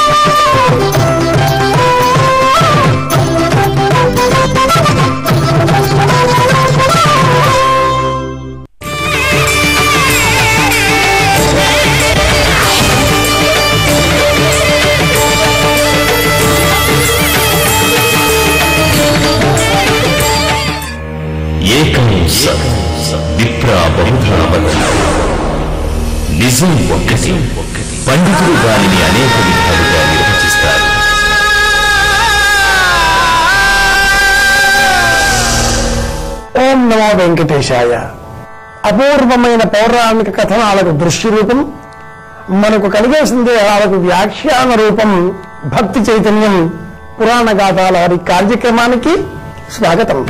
నిజం ఒక్కటి, పండితులు దానిని అనేక విధాలుగా నిర్వచిస్తారు. ఓం నమో వెంకటేశాయ. అపూర్వమైన పౌరాణిక కథనాలకు దృశ్య రూపం, మనకు కలిగే సందేహాలకు వ్యాఖ్యాన రూపం భక్తి చైతన్యం పురాణ గాథల వారి కార్యక్రమానికి స్వాగతం.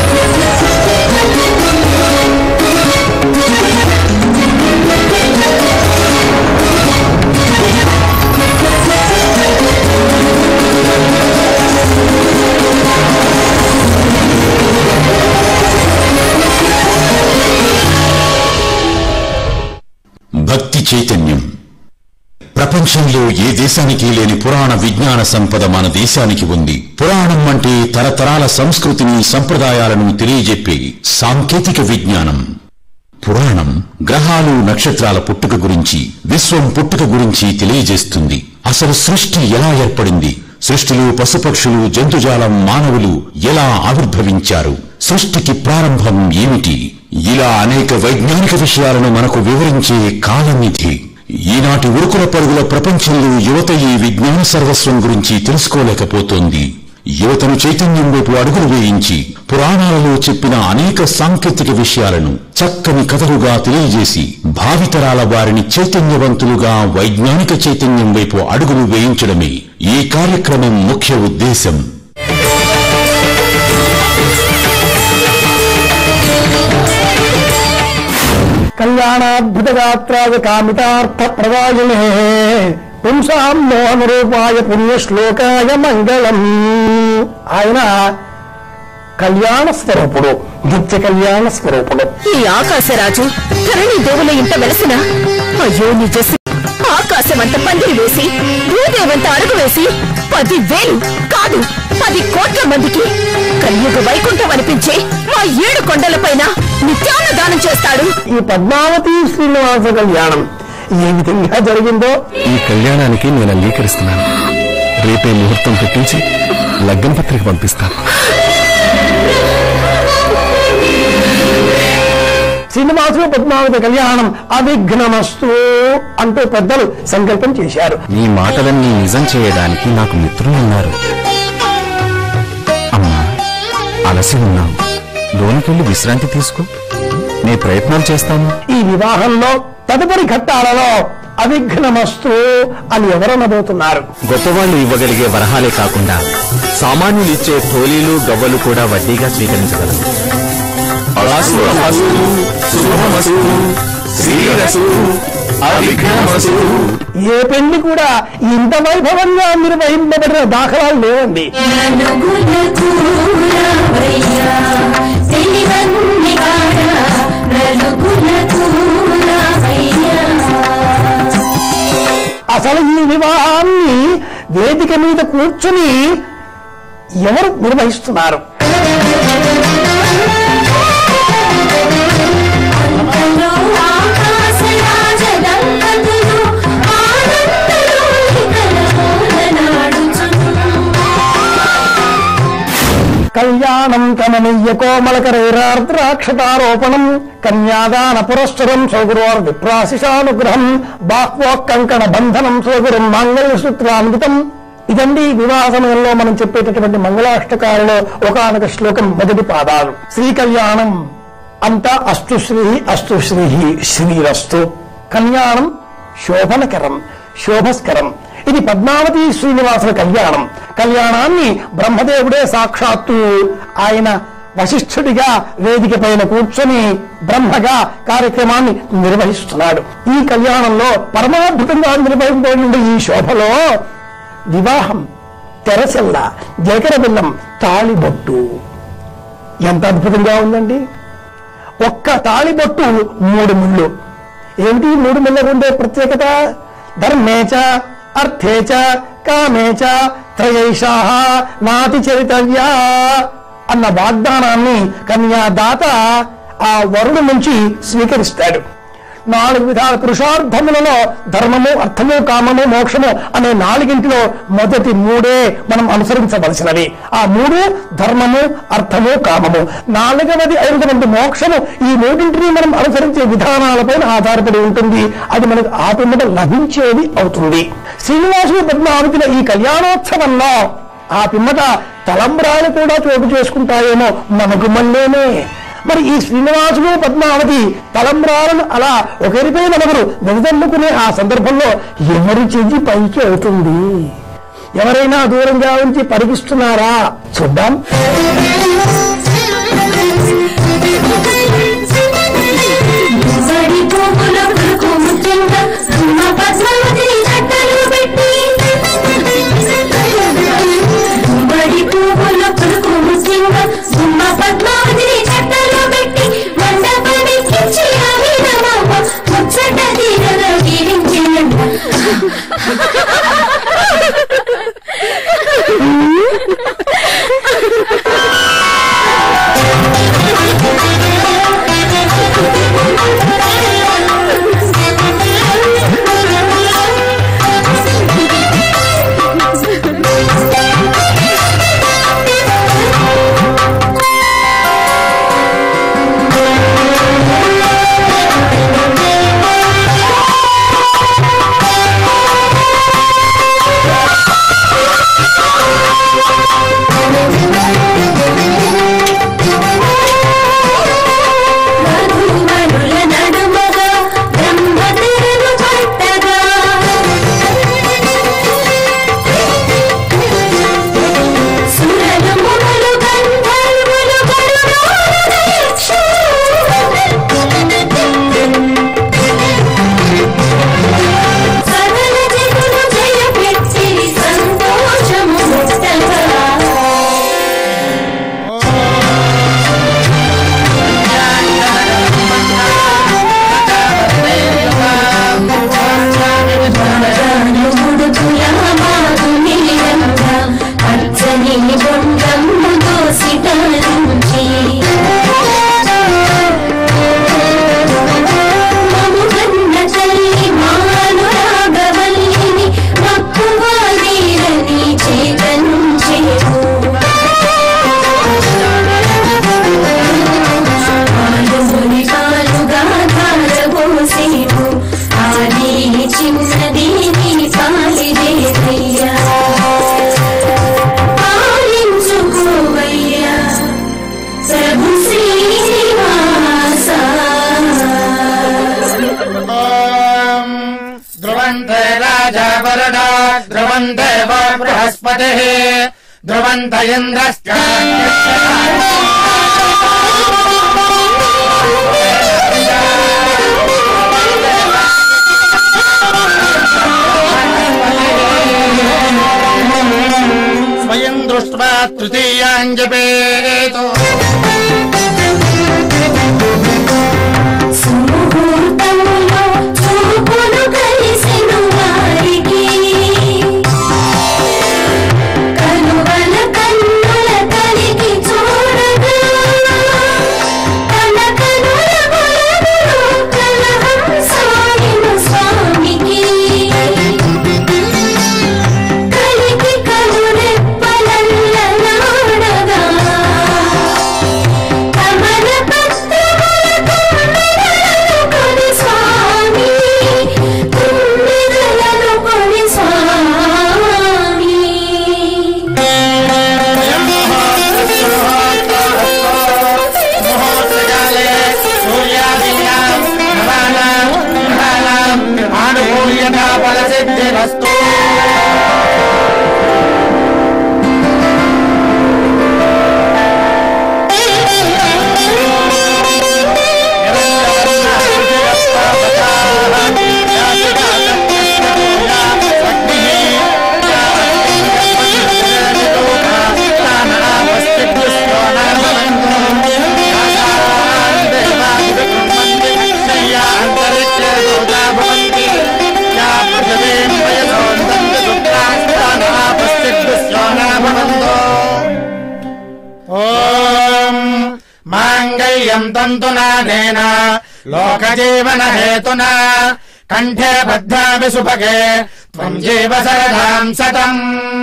భక్తి చైతన్యం. ప్రపంచంలో ఏ దేశానికి లేని పురాణ విజ్ఞాన సంపద మన దేశానికి ఉంది. పురాణం అంటే తరతరాల సంస్కృతిని, సంప్రదాయాలను తెలియజెప్పే సాంకేతిక విజ్ఞానం. పురాణం గ్రహాలు, నక్షత్రాల పుట్టుక గురించి, విశ్వం పుట్టుక గురించి తెలియజేస్తుంది. అసలు సృష్టి ఎలా ఏర్పడింది, సృష్టిలో పశుపక్షులు, జంతుజాలం, మానవులు ఎలా ఆవిర్భవించారు, సృష్టికి ప్రారంభం ఏమిటి, ఇలా అనేక వైజ్ఞానిక విషయాలను మనకు వివరించే కాలనిధి. ఈనాటి ఉరుకుల పరుగుల ప్రపంచంలో యువత ఈ విజ్ఞాన సర్వస్వం గురించి తెలుసుకోలేకపోతోంది. యువతను చైతన్యం వైపు అడుగులు వేయించి పురాణాలలో చెప్పిన అనేక సాంకేతిక విషయాలను చక్కని కథలుగా తెలియజేసి భావితరాల వారిని చైతన్యవంతులుగా వైజ్ఞానిక చైతన్యం వైపు అడుగులు వేయించడమే ఈ కార్యక్రమం ముఖ్య ఉద్దేశం. కళ్యాణాద్భుతగాత్రాయ కామితార్థ ప్రదాయనే పుంసాం మోహనరూపాయ పుణ్యశ్లోకాయ మంగళం. ఆయన కళ్యాణ స్వరూపుడు, నిత్య కళ్యాణ స్వరూపుడు. ఈ ఆకాశరాజు ధరణి దేవుల ఇంట వెలసిన అయ్యో నిజ ఆకాశమంత పందిరి వేసి భూదేవంత అడుగు వేసి 10,000 కాదు 10 కోట్ల మందికి కలియుగ వైకుంఠం అనిపించే మా 7 కొండలపైన నిత్యాన్నదానం చేస్తాడు. ఈ పద్మావతి శ్రీనివాస కళ్యాణం ఏ విధంగా జరిగిందో ఈ కళ్యాణానికి నేను అంగీకరిస్తున్నాను. రేపే ముహూర్తం పెట్టించి లగ్న పత్రిక పంపిస్తాను. శ్రీనివాసుడు పద్మావతి కళ్యాణం అవిఘ్నమస్తు అంటూ పెద్దలు సంకల్పం చేశారు. ఈ మాటలన్నీ నిజం చేయడానికి నాకు మిత్రులు ఉన్నారు. అమ్మా, అలసి ఉన్నావు, లోనికెళ్ళి విశ్రాంతి తీసుకో, నే ప్రయత్నాలు చేస్తాను. ఈ వివాహంలో తదుపరి ఘట్టాలలో అవిఘ్నమస్తు అని ఎవరనబోతున్నారు? గొప్పవాళ్లు ఇవ్వగలిగే వరహాలే కాకుండా సామాన్యులు ఇచ్చే ఠోలీలు, గవ్వలు కూడా వడ్డీగా స్వీకరించగలరు. ఏ పెళ్లి కూడా ఇంత వైభవంగా నిర్వహింపబడిన దాఖలాలు లేవండి. అసలు ఈ వివాహాన్ని వేదిక మీద కూర్చుని ఎవరు నిర్వహిస్తున్నారు? కళ్యాణం కమనీయ కోమలకరైరార్ద్రాక్షతారోపణం కన్యాదాన పురస్సరం సౌగురోర్ విప్రాశిషానుగ్రహం బాహ్వోకంకణ బంధనం సౌగురం మాంగళ్యసూత్రాన్వితం. ఇదండి వివాహ సమయంలో మనం చెప్పేటటువంటి మంగళాష్టకాలలో ఒకానొక శ్లోకం మొదటి పాదాలు. శ్రీ కళ్యాణం అంతా అస్తు శ్రీ అస్తు శ్రీ శ్రీరస్తు. కళ్యాణం శోభనకరం, శోభస్కరం. ఇది పద్మావతి శ్రీనివాసుల కళ్యాణం. కళ్యాణాన్ని బ్రహ్మదేవుడే సాక్షాత్తు ఆయన వశిష్ఠుడిగా వేదిక పైన కూర్చొని బ్రహ్మగా కార్యక్రమాన్ని నిర్వహిస్తున్నాడు. ఈ కళ్యాణంలో పరమాద్భుతంగా నిర్వహింపబడిన ఈ శోభలో వివాహం, తెరసెల్ల, జగరబిల్లం, తాళిబొట్టు ఎంత అద్భుతంగా ఉందండి. ఒక్క తాళిబొట్టు 3 ముళ్ళు. ఏమిటి 3 ముళ్ళకు ఉండే ప్రత్యేకత? ధర్మేచ, అర్థేచ, కామేచ త్రయైషాః నాతి చరితవ్యా అన్న వాగ్దానాన్ని కన్యాదాత ఆ వరుడు నుంచి స్వీకరిస్తాడు. 4 విధాల పురుషార్థములలో ధర్మము, అర్థము, కామము, మోక్షము అనే 4 మొదటి 3 మనం అనుసరించవలసినవి. ఆ 3 ధర్మము, అర్థము, కామము. 4వది అయినటువంటి మోక్షము. ఈ 3 మనం అనుసరించే విధానాలపైన ఆధారపడి ఉంటుంది. అది మనకు ఆ పిమ్మట లభించేది అవుతుంది. శ్రీనివాసుడు పద్మావతిల ఈ కళ్యాణోత్సవంలో ఆ పిమ్మట తలంబ్రాలు కూడా చోటు చేసుకుంటాయేమో మనకు మళ్ళేనే. మరి ఈ శ్రీనివాసుడు పద్మావతి తలంబ్రాలను అలా ఒకరిపై నలుగురు నిలదన్నుకునే ఆ సందర్భంలో ఎవరి చెయ్యి పైకి అవుతుంది? ఎవరైనా దూరంగా ఉంచి పరిగిస్తున్నారా? చూద్దాం. ध्रुवन्देव बृहस्पतिः ध्रुवन्त इन्द्रश्च स्वयं दृष्ट्वा तृतीयाञ्जपेतो తంతునానేన లోకజీవన హేతునా కంఠే బద్ధామి సుభగే త్వం జీవ శరదాం శతం.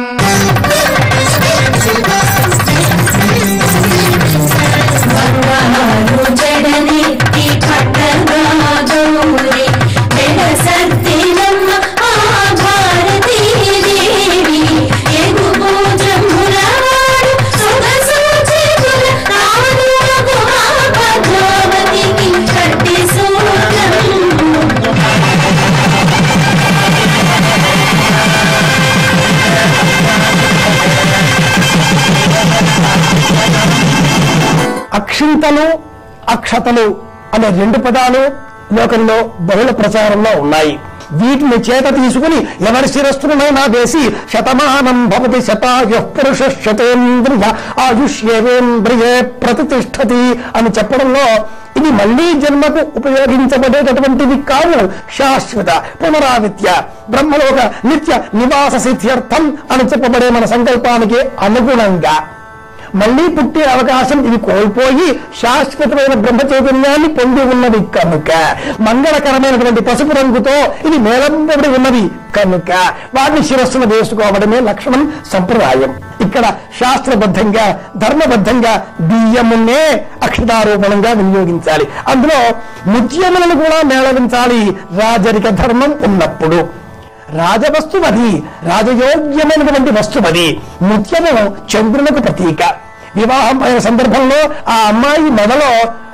అక్షింతలు అక్షతలు అనే రెండు పదాలు లోకంలో బహుళ ప్రచారంలో ఉన్నాయి. వీటిని చేత తీసుకుని ఎవరి శిరస్సునైనా వేసి శతమానం భవతి శతాయుః పురుషః శతేంద్రియ ఆయుష్యేంద్రియే ప్రతిష్టతి అని చెప్పడంలో ఇది మళ్లీ జన్మకు ఉపయోగించబడేటటువంటివి కావు. శాశ్వత పునరావిత్య బ్రహ్మలోక నిత్య నివాస సిద్ధ్యర్థం అని చెప్పబడే మన సంకల్పానికి అనుగుణంగా మళ్లీ పుట్టే అవకాశం ఇది కోల్పోయి శాశ్వతమైన బ్రహ్మ చైతన్యాన్ని పొంది ఉన్నది కనుక, మంగళకరమైనటువంటి పసుపు రంగుతో ఇది మేలంబడి ఉన్నది కనుక వాటిని శిరస్సును వేసుకోవడమే లక్షణం, సంప్రదాయం. ఇక్కడ శాస్త్రబద్ధంగా ధర్మబద్ధంగా బియ్యమునే అక్షతారోపణంగా వినియోగించాలి. అందులో ముత్యములను కూడా మేళవించాలి రాజరిక ధర్మం ఉన్నప్పుడు. రాజవస్తువది, రాజయోగ్యమైనటువంటి వస్తువది. ముత్యము చంద్రులకు ప్రతీక. వివాహం అయిన సందర్భంలో ఆ అమ్మాయి మెడలో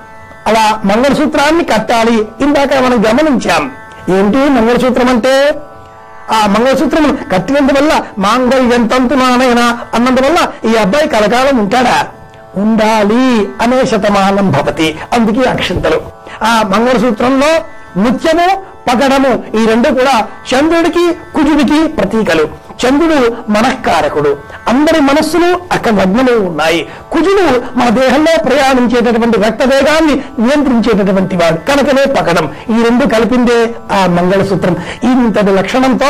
అలా మంగళసూత్రాన్ని కట్టాలి. ఇందాక మనం గమనించాం. ఏంటి మంగళసూత్రం అంటే? ఆ మంగళసూత్రం కట్టినందువల్ల మాంగళ్యం తంతునానైనా అన్నందువల్ల ఈ అబ్బాయి కలకాలం ఉంటాడా? ఉండాలి అనే శతమానం భవతి. అందుకే అక్షంతలు. ఆ మంగళసూత్రంలో ముత్యము పగడము ఈ రెండు కూడా చంద్రుడికి కుజుడికి ప్రతీకలు. చంద్రుడు మనఃకారకుడు, అందరి మనస్సులు అక్కడ లగ్నమే ఉన్నాయి. కుజుడు మన దేహంలో ప్రయాణించేటటువంటి రక్తవేగాన్ని నియంత్రించేటటువంటి వాడు కనుకనే పగడం. ఈ రెండు కలిపిందే ఆ మంగళసూత్రం. ఇంతటి లక్షణంతో,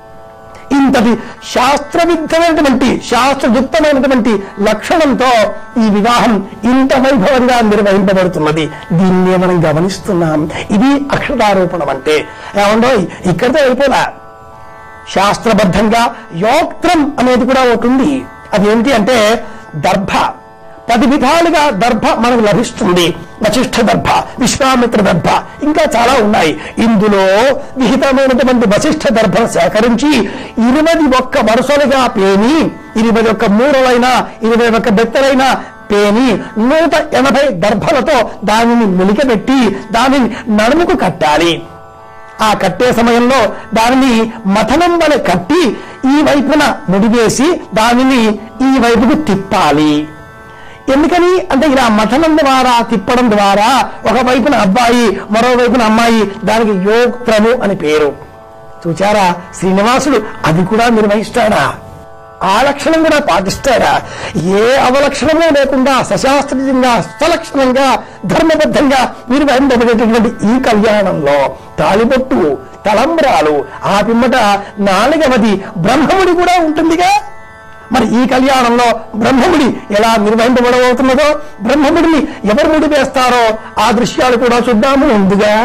ఇంతటి శాస్త్రవిద్ధమైనటువంటి శాస్త్రయుక్తమైనటువంటి లక్షణంతో ఈ వివాహం ఇంత వైభవంగా నిర్వహింపబడుతున్నది. దీన్నే మనం గమనిస్తున్నాం. ఇది అక్షతారోపణం అంటే. ఏమండో ఇక్కడితో అయిపోలా. శాస్త్రబద్ధంగా యోక్త్రం అనేది కూడా ఒకటి ఉంది. అదేమిటి అంటే దర్భ. 10 విధాలుగా దర్భ మనకు లభిస్తుంది. వశిష్ఠ దర్భ, విశ్వామిత్ర దర్భ, ఇంకా చాలా ఉన్నాయి. ఇందులో విహితమైనటువంటి వశిష్ఠ దర్భను సేకరించి 21 వరుసలుగా పేని, 21 మూరలైనా 21 బెత్తలైనా పేని 180 దర్భలతో దానిని మెలికబెట్టి దానిని నడుముకు కట్టాలి. ఆ కట్టే సమయంలో దానిని మథనం వలె కట్టి ఈ వైపున ముడివేసి దానిని ఈ వైపుకు తిప్పాలి. ఎందుకని అంటే ఇలా మథనం ద్వారా తిప్పడం ద్వారా ఒకవైపున అబ్బాయి మరోవైపున అమ్మాయి, దానికి యోక్త్రము అని పేరు. చూచారా శ్రీనివాసుడు అది కూడా నిర్వహిస్తాడా? ఆ లక్షణం కూడా పాటిస్తాడా? ఏ అవలక్షణమూ లేకుండా సశాస్త్రీయంగా స్వలక్షణంగా ధర్మబద్ధంగా నిర్వహింపబడేటటువంటి ఈ కళ్యాణంలో తాళిబొట్టు, తలంబ్రాలు, ఆ పిమ్మట 4వది బ్రహ్మముడి కూడా ఉంటుందిగా. మరి ఈ కళ్యాణంలో బ్రహ్మముడి ఎలా నిర్వహింపబడబోతున్నదో, బ్రహ్మముడిని ఎవరు ముడి వేస్తారో ఆ దృశ్యాలు కూడా చూద్దాము ముందుగా.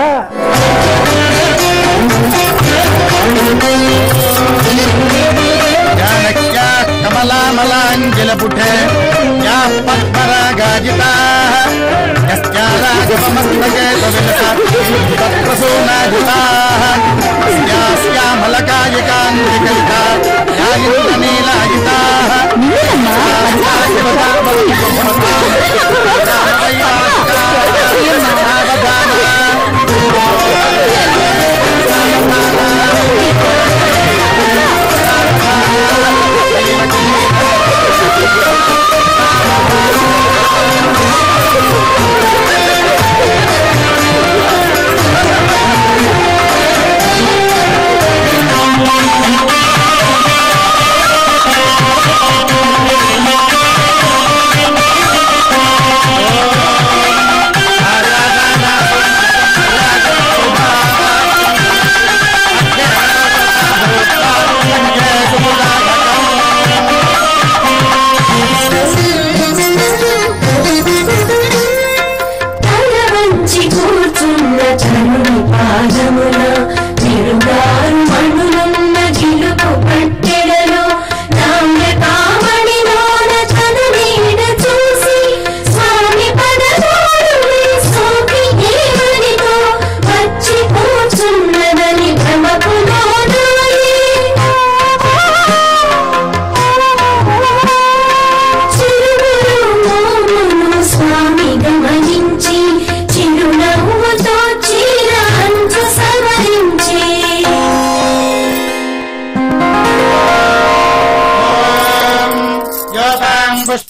కమలామలాంజలపుటే యా పద్మరాగాజితాః యస్యారాజవమస్తకే తవిలసూనాజితాః శ్యామలకాయికాంతికలితా యా ఇంద్రనీలాజితాః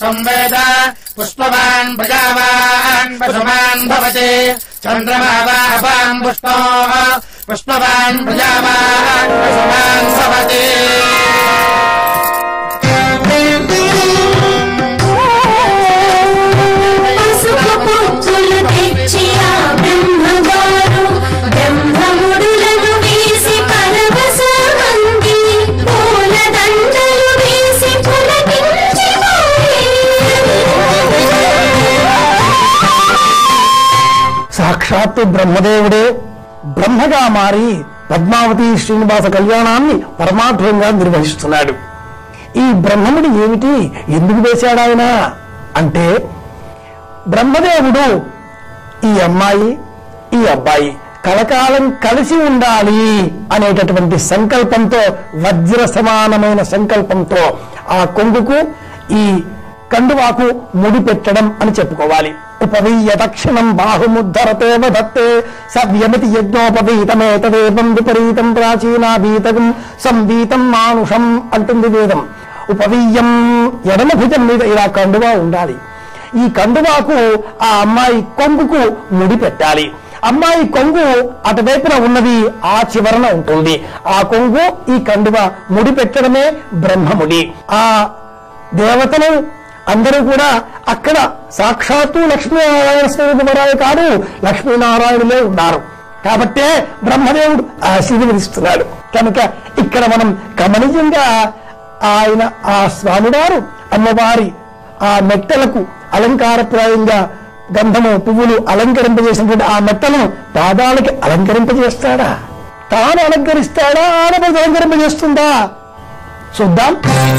సంవేద పుష్పవాన్ ప్రజావాన్ పశుమాన్ భవతి చంద్రమా వాపాం పుష్పో పుష్పవాన్ ప్రజావాన్ పశుమాన్ భవతి సాక్షాత్తు బ్రహ్మదేవుడే బ్రహ్మగా మారి పద్మావతి శ్రీనివాస కళ్యాణాన్ని పరమార్థంగా నిర్వహిస్తున్నాడు. ఈ బ్రహ్మముడి ఏమిటి, ఎందుకు వేశాడు ఆయన అంటే, బ్రహ్మదేవుడు ఈ అమ్మాయి ఈ అబ్బాయి కలకాలం కలిసి ఉండాలి అనేటటువంటి సంకల్పంతో, వజ్ర సమానమైన సంకల్పంతో ఆ కొంగుకు ఈ కండువాకు ముడి పెట్టడం అని చెప్పుకోవాలి. ఉపవీయ దక్షిణం బాహుముద్ధరతే వదత్తే సవ్యమితి యజ్ఞోపవీతమేతదేవం విపరీతం ప్రాచీనాభీతం సంవీతం మానుషం అంటుంది వేదం. ఉపవీయం ఎడమ భుజం మీద ఇలా కండువా ఉండాలి. ఈ కండువాకు ఆ అమ్మాయి కొంగుకు ముడి పెట్టాలి. అమ్మాయి కొంగు అటువైపున ఉన్నది ఆ చివరన ఉంటుంది. ఆ కొంగు ఈ కండువ ముడి పెట్టడమే బ్రహ్మముడి. ఆ దేవతలు అందరూ కూడా అక్కడ సాక్షాత్తు లక్ష్మీనారాయణ స్వరూపరాయ కాదు, లక్ష్మీనారాయణులే ఉన్నారు. కాబట్టే బ్రహ్మదేవుడు ఆశీర్వదిస్తున్నాడు. కనుక ఇక్కడ మనం గమనించంగా ఆయన ఆ స్వామివారు అమ్మవారి ఆ మెట్టలకు అలంకారప్రాయంగా గంధము పువ్వులు అలంకరింపజేసినటువంటి ఆ మెట్టలను పాదాలకి అలంకరింపజేస్తాడా, తాను అలంకరిస్తాడా, ఆడపడి అలంకరింపజేస్తుందా చూద్దాం.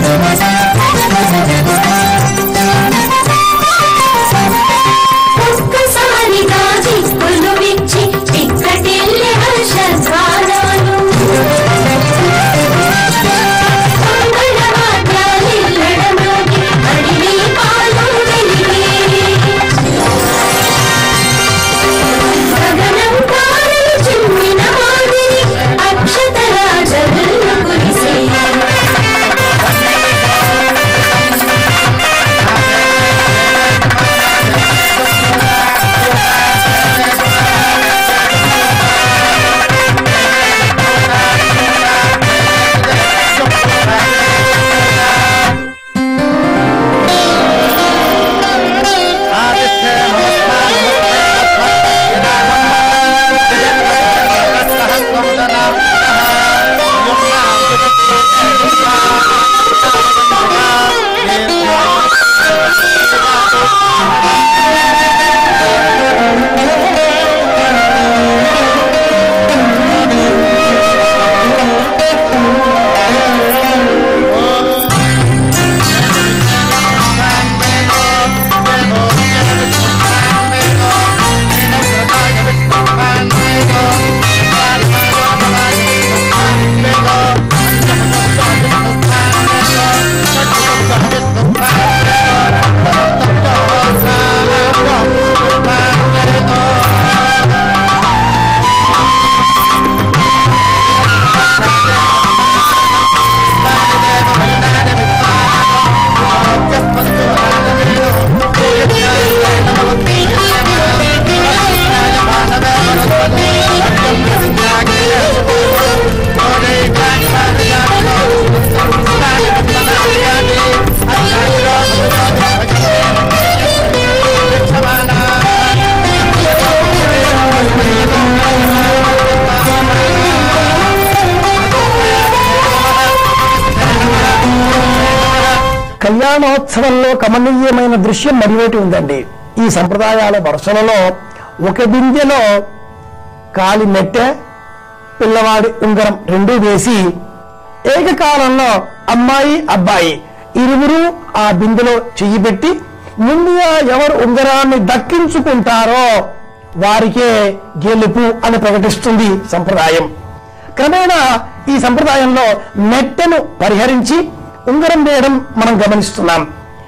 కళ్యాణోత్సవంలో కమనీయమైన దృశ్యం మరివేటి ఉందండి. ఈ సంప్రదాయాల వరుసలలో ఒక బిందెలో కాలి నెట్టె పిల్లవాడి ఉంగరం రెండూ వేసి ఏకకాలంలో అమ్మాయి అబ్బాయి ఇరువురు ఆ బిందెలో చెయ్యి పెట్టి ముందుగా ఎవరు ఉంగరాన్ని దక్కించుకుంటారో వారికే గెలుపు అని ప్రకటిస్తుంది సంప్రదాయం. క్రమేణా ఈ సంప్రదాయంలో నెట్టెను పరిహరించి ఉంగరం వేయడం మనం గమనిస్తున్నాం.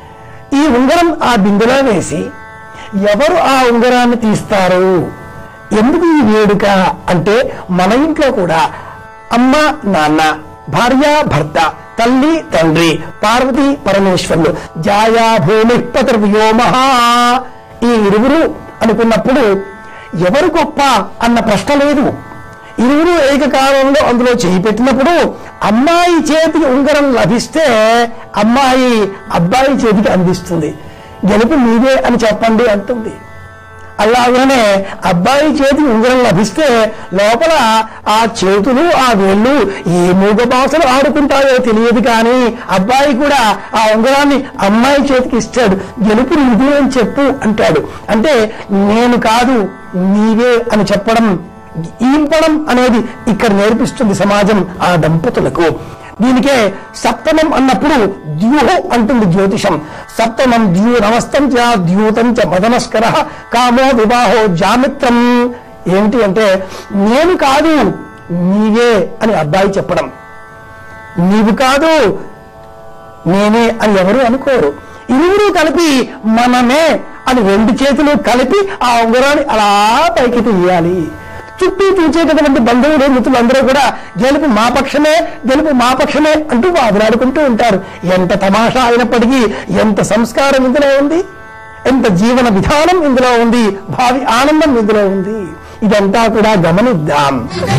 ఈ ఉంగరం ఆ బిందెలో వేసి ఎవరు ఆ ఉంగరాన్ని తీస్తారు, ఎందుకు ఈ వేడుక అంటే, మన ఇంట్లో కూడా అమ్మ నాన్న, భార్య భర్త, తల్లి తండ్రి, పార్వతీ పరమేశ్వరులు, జాయా భూమి పతర్వ్యోమః, ఈ ఇరువురు అనుకున్నప్పుడు ఎవరు గొప్ప అన్న ప్రశ్న లేదు. ఇరువురు ఏకకాలంలో అందులో చేయి పెట్టినప్పుడు అమ్మాయి చేతికి ఉంగరం లభిస్తే అమ్మాయి అబ్బాయి చేతికి అందిస్తుంది. గెలుపు మీదే అని చెప్పండి అంటుంది. అలాగనే అబ్బాయి చేతికి ఉంగరం లభిస్తే లోపల ఆ చేతులు ఆ వేళ్ళు ఏ మూగ భాషలు ఆడుకుంటాయో తెలియదు, కానీ అబ్బాయి కూడా ఆ ఉంగరాన్ని అమ్మాయి చేతికి ఇస్తాడు. గెలుపు నీదే అని చెప్పు అంటాడు. అంటే నేను కాదు నీవే అని చెప్పడం, ఈంపడం అనేది ఇక్కడ నేర్పిస్తుంది సమాజం ఆ దంపతులకు. దీనికే సప్తమం అన్నప్పుడు ద్యూహో అంటుంది జ్యోతిషం. సప్తమం ద్యూనమస్తం చ ద్యూతం చ మదనస్కర కామో వివాహో జామిత్రం. ఏంటి అంటే నేను కాదు నీవే అని అబ్బాయి చెప్పడం, నీవు కాదు నేనే అని ఎవరు అనుకోరు. ఇరువురు కలిపి మనమే అని రెండు చేతులు కలిపి ఆ ఉంగరాన్ని అలా పైకి తీయాలి. చుట్టూ చూచేటటువంటి బంధువులు మిత్రులందరూ కూడా గెలుపు మా పక్షమే, గెలుపు మా పక్షమే అంటూ వాదులాడుకుంటూ ఉంటారు. ఎంత తమాషా అయినప్పటికీ ఎంత సంస్కారం ఇందులో ఉంది, ఎంత జీవన విధానం ఇందులో ఉంది, భావి ఆనందం ఇందులో ఉంది. ఇదంతా కూడా గమనిద్దాం.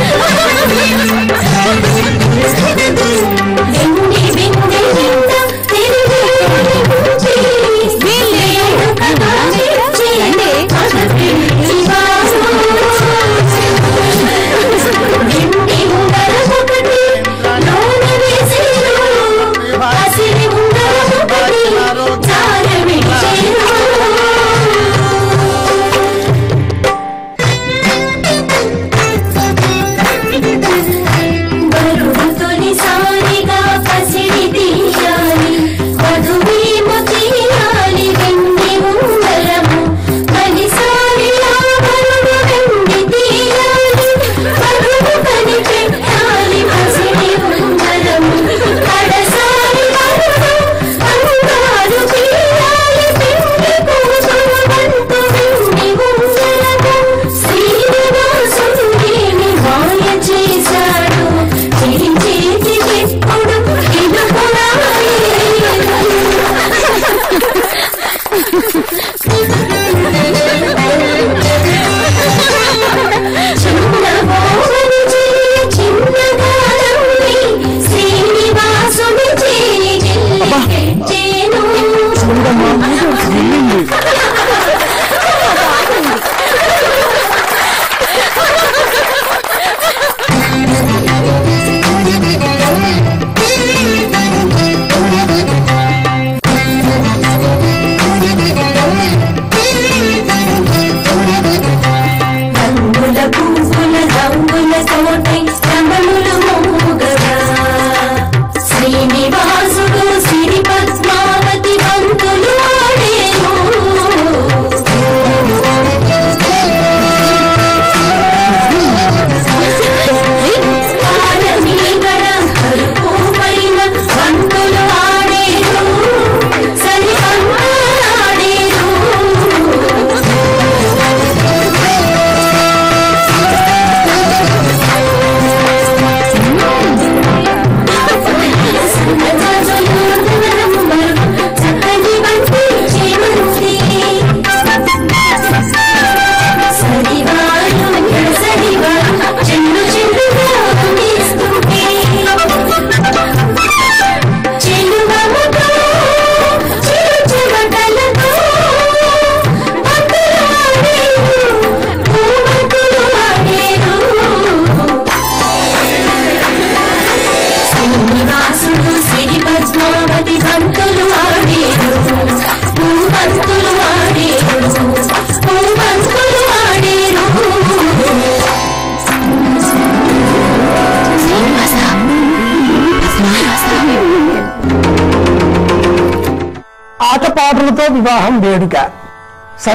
ఆటపాటలతో వివాహం వేడుక,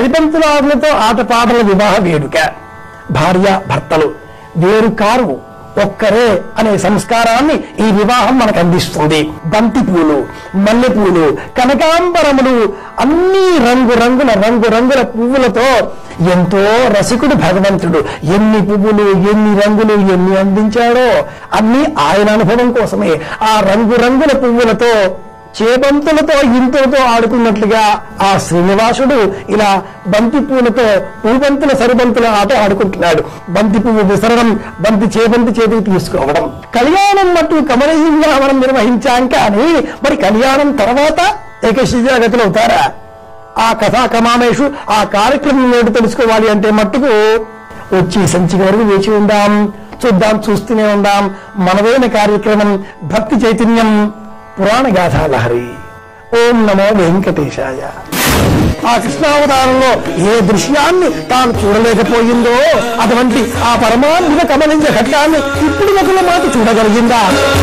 సరిపంతులాటలతో ఆటపాటల వివాహ వేడుక. భార్య భర్తలు వేరు కారు, ఒక్కరే అనే సంస్కారాన్ని ఈ వివాహం మనకు అందిస్తుంది. బంతి పూలు, మల్లెపూలు, కనకాంబరములు, అన్ని రంగురంగుల పువ్వులతో ఎంతో రసికుడు భగవంతుడు. ఎన్ని పువ్వులు, ఎన్ని రంగులు, ఎన్ని అందించాడో అన్ని ఆయన అనుభవం కోసమే. ఆ రంగురంగుల పువ్వులతో, చేబంతులతో, ఇంతులతో ఆడుకున్నట్లుగా ఆ శ్రీనివాసుడు ఇలా బంతి పూలతో పూబంతుల సరిబంతుల ఆట ఆడుకుంటున్నాడు. బంతి పువ్వు విసరడం, చేబంతి చేతికి తీసుకోవడం. కళ్యాణం మట్టు కమనీయంగా మనం నిర్వహించాం. కానీ మరి కళ్యాణం తర్వాత ఏకశిజాగతులు అవుతారా? ఆ కథా కమామేషు ఆ కార్యక్రమం ఏడు తెలుసుకోవాలి అంటే మట్టుకు వచ్చి సంచిక వరకు వేచి ఉందాం, చూస్తూనే ఉందాం. మనదైన కార్యక్రమం భక్తి చైతన్యం పురాణ గాథా లహరి. ఓం నమో వెంకటేశాయ. ఆ కృష్ణావతారంలో ఏ దృశ్యాన్ని తాను చూడలేకపోయిందో అటువంటి ఆ పరమాత్మ కమలించే ఘట్టాన్ని ఇప్పుడు ఒకళ్ళ మాట చూడగలిగిందా?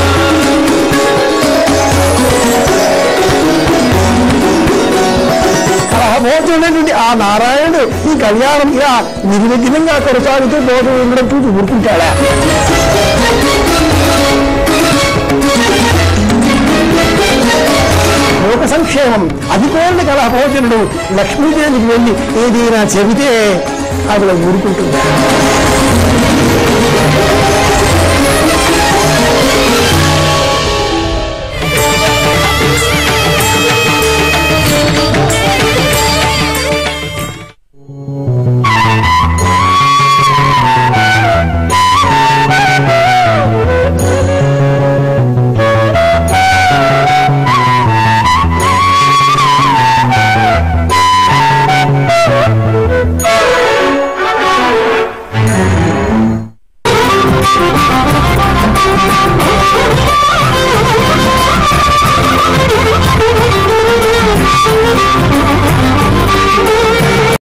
కలహభోజుడైనటువంటి ఆ నారాయణుడు ఈ కళ్యాణం ఇలా నిర్విఘ్నంగా కొనసాగుతూ పోతూ ఉండడం చూసి ఊరుకుంటాడా? లోక సంక్షేమం అది కోరిన కలహభోజనుడు లక్ష్మీదేవికి వెళ్ళి ఏదైనా చెబితే ఆవిడ ఊరుకుంటుందా?